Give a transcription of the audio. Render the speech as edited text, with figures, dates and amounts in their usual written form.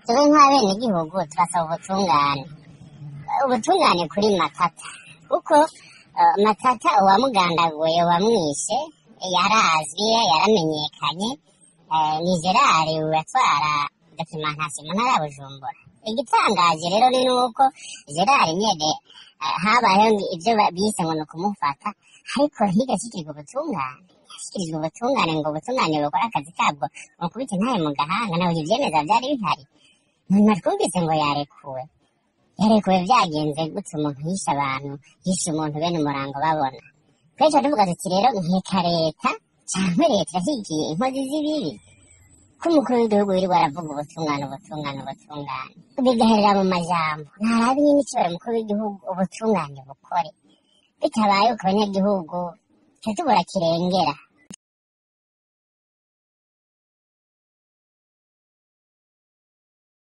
tube nk'abenegihugu turasaba ubutungane kuri Matata kuko Matata uwamugandaguye wamwishe yarazwi yaramenyekanye ni Gerard watwara documentation mu ntara ya Bujumbura. Igitangaje rero ni nuko Gerard nyene habayeho ibyo bise ngo kumufata ariko higashyikirizwa ubutungane ngo ubutungane bukora akazi kabwo mukubita ntaye mu gahanga nawe ivyemeza vyari bihari nyuma twumvise ngo yarekuwe byagenze gutse umuntu yishe abantu yishe umuntu bene umurango babona twese tuvuga tuti rero nkeka leta cyangwa leta irashyigikiye inkozi z'ibibi ko umukuru w'igihugu wirirwa aravuga ubutungane bigaherera mu majambo ntarabi nyine ikibara umukuru w'igihugu ubutungane bukore bitabaye ku banyagihugu tubura kirengera